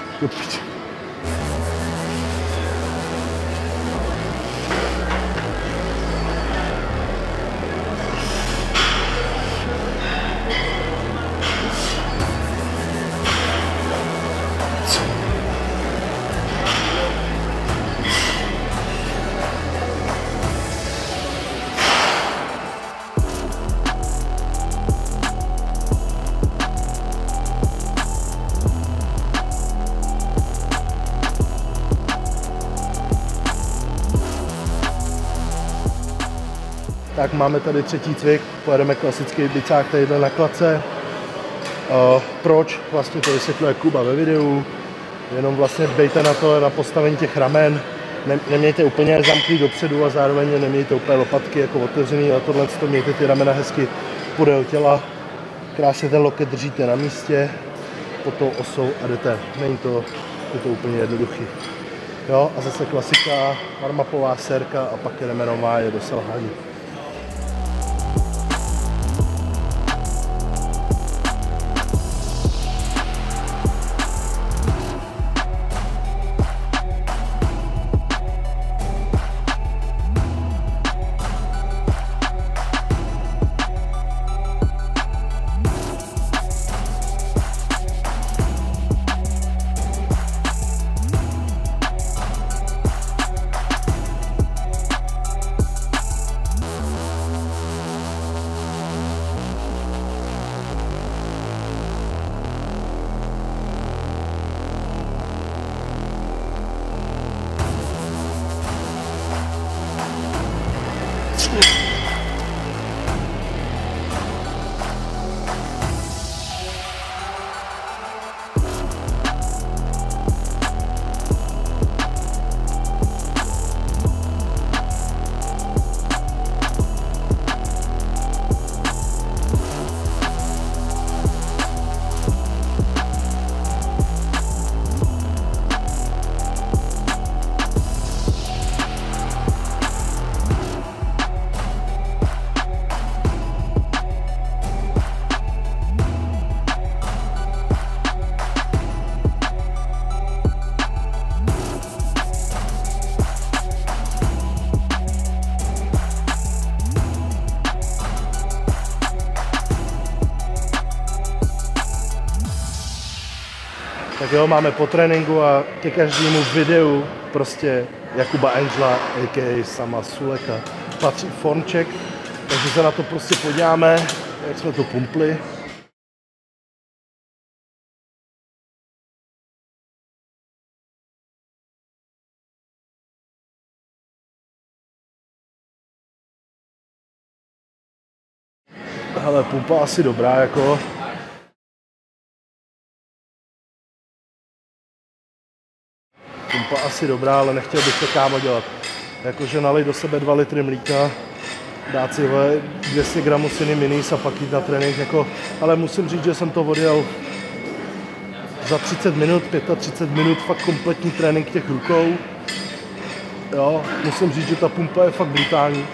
Tak máme tady třetí cvik, pojedeme klasický bicák tadyhle na klace. Proč? Vlastně to vysvětluje Kuba ve videu, jenom vlastně dbejte na to, na postavení těch ramen. Nemějte úplně zamklý dopředu a zároveň nemějte úplně lopatky jako otevřený, ale tohle to mějte ty ramena hezky podél těla. Krásně ten loket držíte na místě, pod tou osou a jdete. Není to, je to úplně jednoduchý. Jo, a zase klasika, warm-upová sérka a pak jdeme normálně do selhání. Tak jo, máme po tréninku a ke každému videu prostě Jakuba Angela, a.k.a. sama Suleka, patří formček, takže se na to prostě podíváme, jak jsme to pumpli. Hele, pumpa asi dobrá, jako. Pumpa asi dobrá, ale nechtěl bych to kámo dělat. Jakože nalej do sebe 2 litry mlíka, dát si 200 gramů syny minis a pak jít na trénink, jako, ale musím říct, že jsem to odjel za 30 minut, 35 minut, fakt kompletní trénink těch rukou. Jo, musím říct, že ta pumpa je fakt brutální.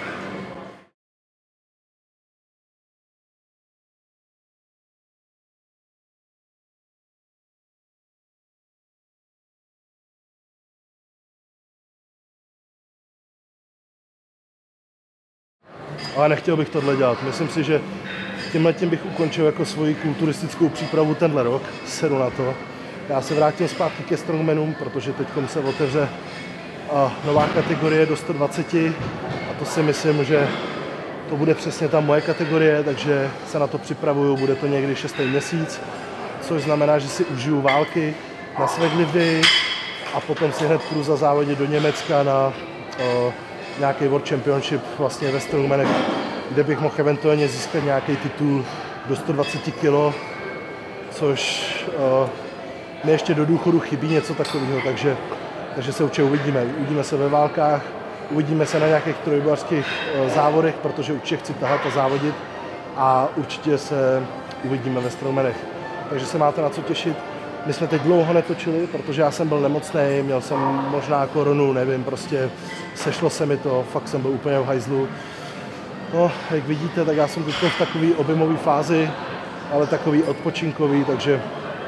Ale nechtěl bych tohle dělat. Myslím si, že tímhletím bych ukončil jako svoji kulturistickou přípravu tenhle rok. Sedu na to. Já se vrátím zpátky ke strongmanům, protože teď se otevře nová kategorie do 120 a to si myslím, že to bude přesně ta moje kategorie, takže se na to připravuju, bude to někdy 6. měsíc, což znamená, že si užiju války na Sveglivi a potom si hned půjdu závodit do Německa na nějaký World Championship vlastně ve strongmanech, kde bych mohl eventuálně získat nějaký titul do 120 kg, což mě ještě do důchodu chybí něco takového, takže se určitě uvidíme. Uvidíme se ve válkách, uvidíme se na nějakých trojbojařských závodech, protože určitě chci tahat a závodit a určitě se uvidíme ve strongmanech. Takže se máte na co těšit. My jsme teď dlouho netočili, protože já jsem byl nemocný, měl jsem možná koronu, nevím, prostě sešlo se mi to, fakt jsem byl úplně v hajzlu. No, jak vidíte, tak já jsem teď v takové objemové fázi, ale takový odpočinkový, takže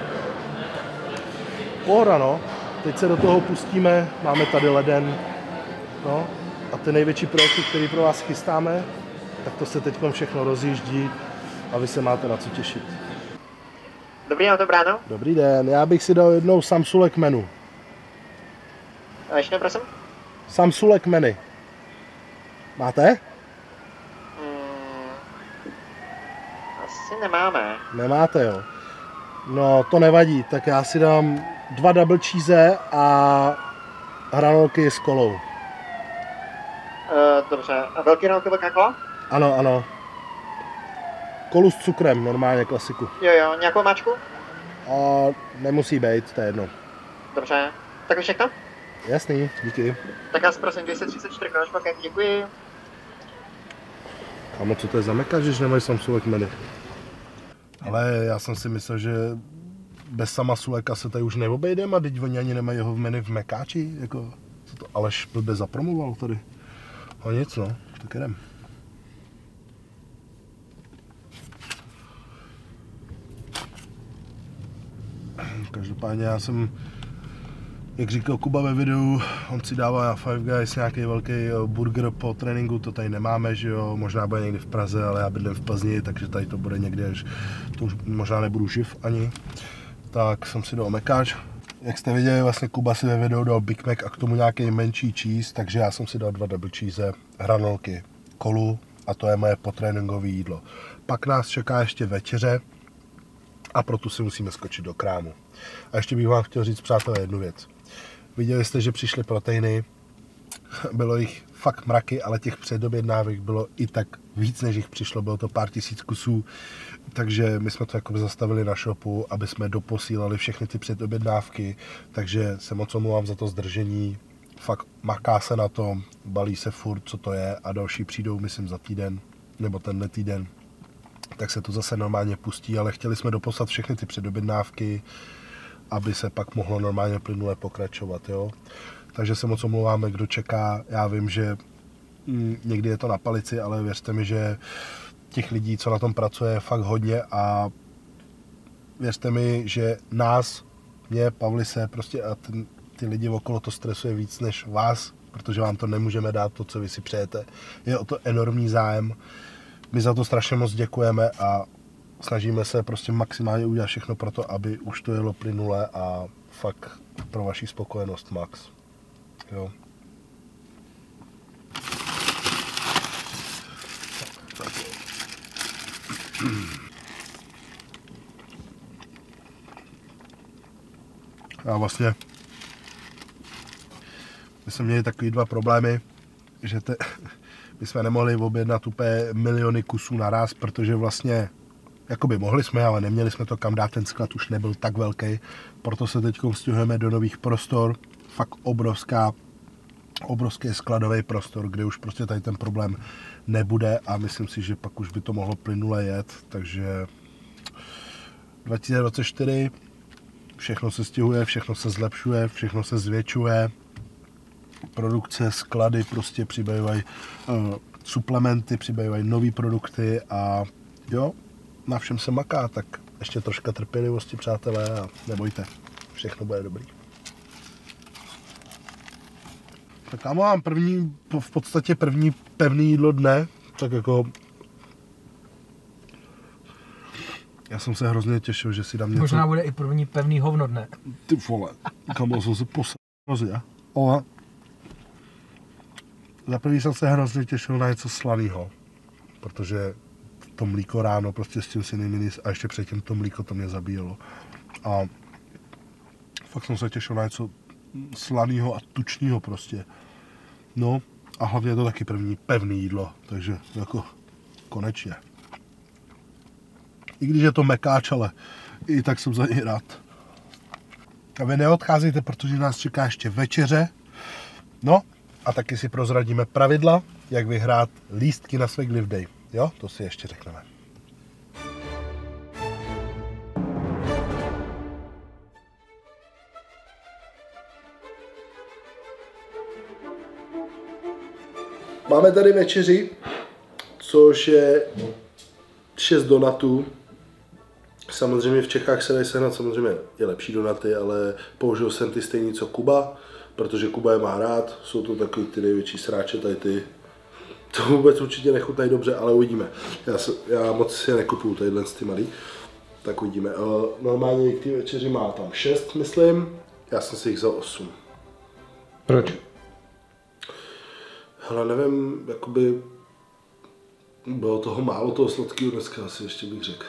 pohoda, no. Teď se do toho pustíme, máme tady leden, no, a ty největší projekty, které pro vás chystáme, tak to se teď všechno rozjíždí a vy se máte na co těšit. Dobrý den, dobrá, no. Dobrý den, já bych si dal jednou Samsulek menu. A ještě prosím? Samsulek menu. Máte? Asi nemáme. Nemáte, jo. No, to nevadí, tak já si dám 2 double cheese a hranolky s kolou. Dobře, a velký hranolky, velká kola? Ano, ano. Kolu s cukrem, normálně klasiku. Jo, nějakou máčku? A nemusí být, to je jedno. Dobře, tak už všechno? Jasný, díky. Tak já si prosím 234 konoč paket, děkuji. Kámo, co to je za mekač, když nemají Samsulek menu? Ale já jsem si myslel, že bez Samsuleka se tady už neobejdeme a teď oni ani nemají jeho v menu v mekáči, jako, co to Aleš blbě zapromoval tady. A nic, no, tak jdem. Každopádně já jsem, jak říkal Kuba ve videu, on si dává na Five Guys nějaký velký burger po tréninku, to tady nemáme, že jo, možná bude někdy v Praze, ale já bydlím v Plzni, takže tady to bude někde, až to už možná nebudu živ ani. Tak jsem si dal mekáč. Jak jste viděli, vlastně Kuba si ve videu dal Big Mac a k tomu nějaký menší cheese, takže já jsem si dal 2 double cheese, hranolky, kolu a to je moje potréninkové jídlo. Pak nás čeká ještě večeře a proto si musíme skočit do krámu. A ještě bych vám chtěl říct, přátelé, jednu věc. Viděli jste, že přišly proteiny, bylo jich fakt mraky, ale těch předobědnávek bylo i tak víc, než jich přišlo, bylo to pár tisíc kusů, takže my jsme to jako zastavili na shopu, aby jsme doposílali všechny ty předobědnávky, takže se moc omlouvám za to zdržení, fakt maká se na tom, balí se furt, co to je a další přijdou, myslím, za týden, nebo tenhle týden, tak se to zase normálně pustí, ale chtěli jsme doposlat všechny ty předobědnávky, aby se pak mohlo normálně plynule pokračovat, jo. Takže se moc omlouváme, kdo čeká, já vím, že někdy je to na palici, ale věřte mi, že těch lidí, co na tom pracuje, je fakt hodně a věřte mi, že nás, mě, Pavlise, prostě a ty lidi okolo to stresuje víc než vás, protože vám to nemůžeme dát to, co vy si přejete. Je o to enormní zájem. My za to strašně moc děkujeme a snažíme se prostě maximálně udělat všechno pro to, aby už to jelo plynule a fakt pro vaši spokojenost max. Jo. A vlastně my jsme měli takový 2 problémy, že my jsme nemohli objednat úplně miliony kusů naraz, protože vlastně jakoby mohli jsme, ale neměli jsme to kam dát, ten sklad už nebyl tak velký, proto se teď stěhujeme do nových prostor, fakt obrovský skladový prostor, kde už prostě tady ten problém nebude a myslím si, že pak už by to mohlo plynule jet, takže 2024 všechno se stěhuje, všechno se zlepšuje, všechno se zvětšuje, produkce, sklady prostě přibývají suplementy, přibývají nové produkty a jo, na všem se maká, tak ještě troška trpělivosti, přátelé, a nebojte, všechno bude dobrý. Tak já mám v podstatě první pevný jídlo dne, tak jako Já jsem se hrozně těšil, že si dám něco... Možná bude i první pevný hovno dne. Ty vole, kamo jsem se hrozně. Ale za první jsem se hrozně těšil na něco slanýho, protože to mlíko ráno prostě s tím si nejméně a ještě předtím to mlíko to mě zabíjelo. A fakt jsem se těšil na něco slanýho a tučného prostě. No a hlavně je to taky první pevný jídlo, takže jako konečně. I když je to mekáč, ale i tak jsem za něj rád. A vy neodcházejte, protože nás čeká ještě večeře. No a taky si prozradíme pravidla, jak vyhrát lístky na Swag Live Day. Jo, to si ještě řekneme. Máme tady večeři, což je 6 donatů. Samozřejmě v Čechách se dají sehnat samozřejmě je lepší donaty, ale použil jsem ty stejný co Kuba, protože Kuba je má rád, jsou to takový ty největší sráče, tady ty. To vůbec určitě nechutnají dobře, ale uvidíme. Já moc si nekupuju tadyhle ty malý, tak uvidíme. Normálně k té večeři má tam 6, myslím, já jsem si jich vzal 8. Proč? Hele, nevím, jakoby bylo toho málo, toho sladkého dneska asi ještě bych řekl.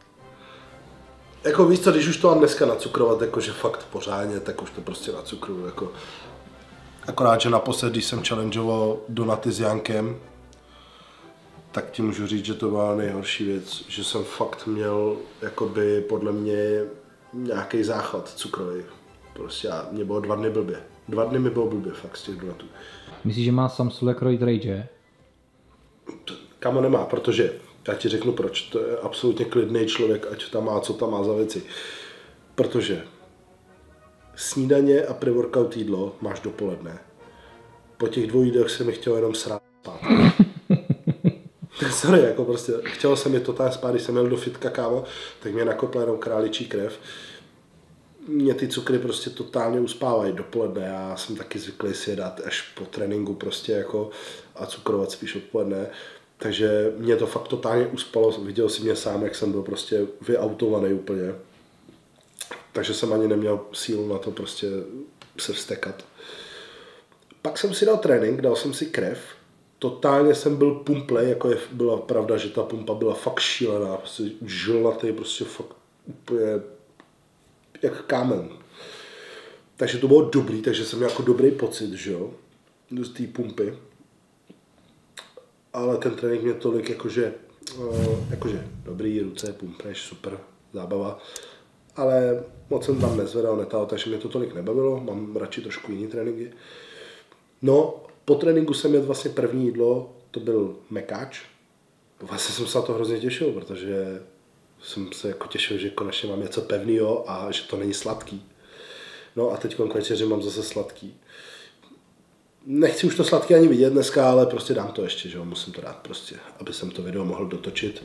Jako víš co, když už to mám dneska nacukrovat, jakože fakt pořádně, tak už to prostě nacukruju, jako. Akorát, že naposled, když jsem challengeoval donaty s Jankem, tak ti můžu říct, že to byla nejhorší věc, že jsem fakt měl, jakoby, podle mě, nějaký záchvat cukrový. Prostě mě bylo 2 dny blbě. 2 dny mi bylo blbě fakt z těch donatů. Myslíš, že má Samsulek Roid Rage? Kamo nemá, protože já ti řeknu proč, to je absolutně klidný člověk, ať tam má, co tam má za věci. Protože snídaně a pre-workout jídlo máš dopoledne. Po těch 2 jídlech se mi chtělo jenom srát spát. Sorry, jako prostě, chtělo se mi totálně spát, když jsem jel do fitka, kámo, tak mě nakopla jenom králičí krev. Mě ty cukry prostě totálně uspávají dopoledne, já jsem taky zvyklý si je dát až po tréninku prostě jako a cukrovat spíš odpoledne. Takže mě to fakt totálně uspalo, viděl si mě sám, jak jsem byl prostě vyautovaný úplně. Takže jsem ani neměl sílu na to prostě se vstekat. Pak jsem si dal trénink, dal jsem si krev. Totálně jsem byl pumplej, jako byla pravda, že ta pumpa byla fakt šílená, prostě žilnatý, prostě fakt úplně jak kámen. Takže to bylo dobrý, takže jsem měl jako dobrý pocit, že jo, z té pumpy. Ale ten trénink mě tolik jakože dobrý, ruce, pumpneš, super, zábava. Ale moc jsem tam nezvedal, netál, takže mě to tolik nebavilo, mám radši trošku jiný tréninky. No, po tréninku jsem měl vlastně první jídlo, to byl mekáč. Vlastně jsem se na to hrozně těšil, protože jsem se jako těšil, že konečně mám něco pevného a že to není sladký. No a teď k večeři mám zase sladký. Nechci už to sladký ani vidět dneska, ale prostě dám to ještě, že jo, musím to dát prostě, aby jsem to video mohl dotočit.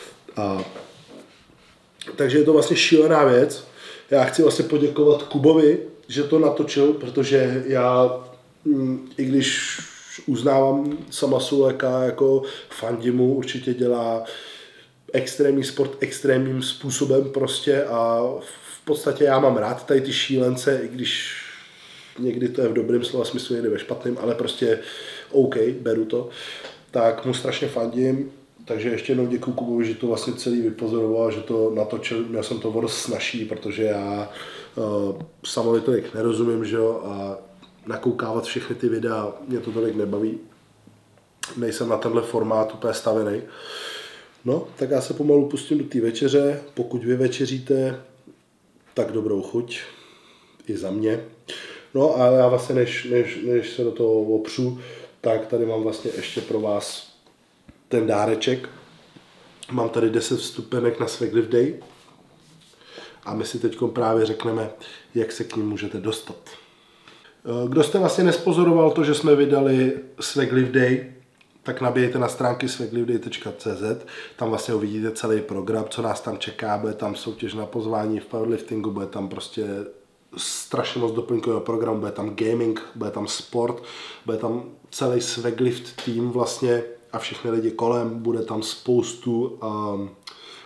Takže je to vlastně šílená věc. Já chci vlastně poděkovat Kubovi, že to natočil, protože já, i když uznávám Samsuleka jako fandím mu, určitě dělá extrémní sport extrémním způsobem prostě a v podstatě já mám rád tady ty šílence, i když někdy to je v dobrém slova smyslu, někdy ve špatném, ale prostě OK, beru to, tak mu strašně fandím, takže ještě jednou děkuju Kubovi, že to vlastně celý vypozoroval, že to natočil, měl jsem to o dost snažší, protože já samovi tolik nerozumím, že jo, a nakoukávat všechny ty videa, mě to tolik nebaví, nejsem na tenhle formát úplně stavený. No, tak já se pomalu pustím do té večeře, pokud vy večeříte, tak dobrou chuť, i za mě. No a já vlastně, než se do toho opřu, tak tady mám vlastně ještě pro vás ten dáreček. Mám tady 10 vstupenek na Swag Live Day a my si teď právě řekneme, jak se k ním můžete dostat. Kdo jste vlastně nespozoroval to, že jsme vydali Swag Live Day, tak nabijete na stránky swagliveday.cz, tam vlastně uvidíte celý program, co nás tam čeká, bude tam soutěž na pozvání v powerliftingu, bude tam prostě strašně moc doplňkového programu, bude tam gaming, bude tam sport, bude tam celý Swaglift tým vlastně a všichni lidi kolem, bude tam spoustu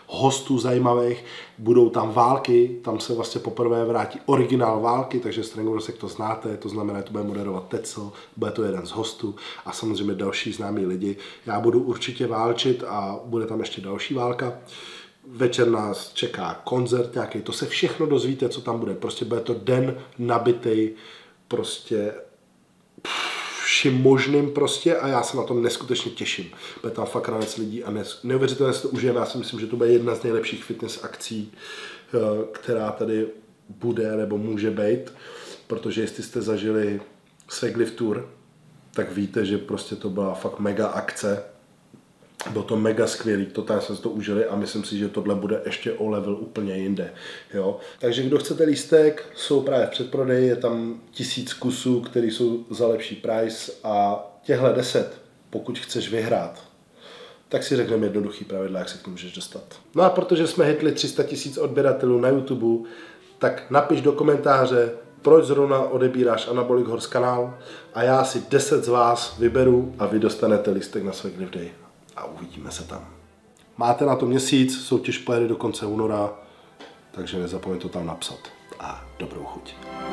hostů zajímavých, budou tam války, tam se vlastně poprvé vrátí originál války, takže Stranglersek to znáte, to znamená, že to bude moderovat Tecel, bude to jeden z hostů a samozřejmě další známí lidi. Já budu určitě válčit a bude tam ještě další válka. Večer nás čeká koncert nějaký, to se všechno dozvíte, co tam bude. Prostě bude to den nabitej prostě vším možným prostě a já se na to neskutečně těším. Bude tam fakt ranec lidí a neuvěřitelně se to užijeme. Já si myslím, že to bude jedna z nejlepších fitness akcí, která tady bude nebo může být, protože jestli jste zažili Seglift Tour, tak víte, že prostě to byla fakt mega akce. Bylo to mega skvělý, totálně jsme si to užili a myslím si, že tohle bude ještě o level úplně jinde. Jo? Takže kdo chcete lístek, jsou právě v předprodeji, je tam 1000 kusů, které jsou za lepší price a těhle 10, pokud chceš vyhrát, tak si řekneme jednoduchý pravidla, jak se k tomu můžeš dostat. No a protože jsme hitli 300 000 odběratelů na YouTube, tak napiš do komentáře, proč zrovna odebíráš Anabolic Horse kanál a já si 10 z vás vyberu a vy dostanete lístek na Seglift Day. A uvidíme se tam. Máte na to měsíc, soutěž pojede do konce února, takže nezapomeňte to tam napsat. A dobrou chuť.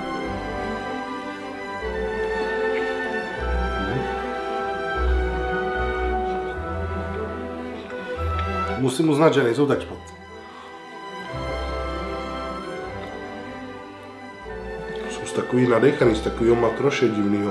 Musím uznat, že nejsou tak špatné. Jsou takový nadechaný, z takového matroše divnýho.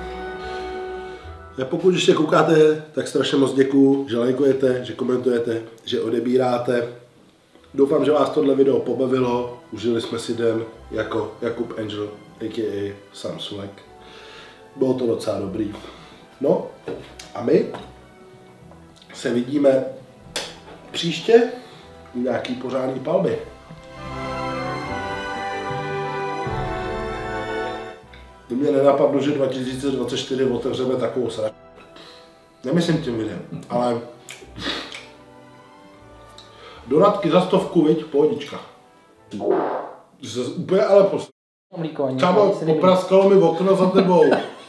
A pokud ještě koukáte, tak strašně moc děkuju, že lajkujete, že komentujete, že odebíráte. Doufám, že vás tohle video pobavilo. Užili jsme si den jako Jakub Angel, a.k.a. Sam Sulek. Bylo to docela dobrý. No a my se vidíme příště u nějaký pořádný palby. To mě nenapadlo, že 2024 otevřeme takovou sračku. Nemyslím tím videem, ale donatky za 100, viď, pohodička. Úplně ale Kámo, popraskalo mi okno za tebou.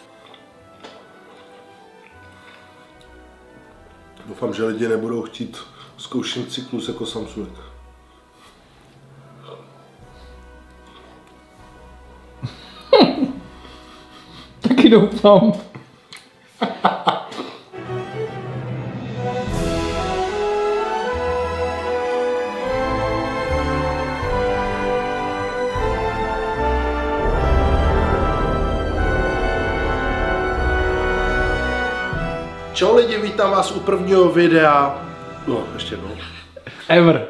Doufám, že lidi nebudou chtít zkoušet cyklus jako Samsung. Taky doufám. Čau lidi, vítám vás u prvního videa. No, ještě jednou. Ever.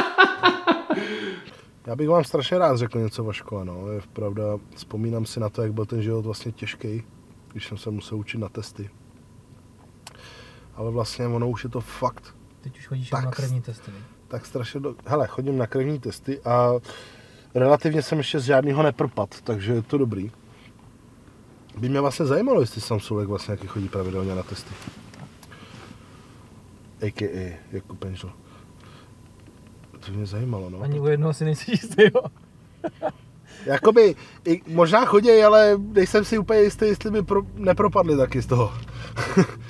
Já bych vám strašně rád řekl něco, Vaško, no. Je pravda, vzpomínám si na to, jak byl ten život vlastně těžký, když jsem se musel učit na testy. Ale vlastně ono už je to fakt. Teď už chodíš na krevní testy, ne? Tak strašně hele, chodím na krevní testy a relativně jsem ještě z žádného neprpad, takže je to dobrý. By mě vlastně zajímalo, jestli Samsulek vlastně jaký chodí pravidelně na testy. A.k.a. Jakub Angel. To mě zajímalo, no. Ani u jednoho si nejsi jistý, jo? Jakoby, možná chodí, ale nejsem si úplně jistý, jestli by nepropadli taky z toho.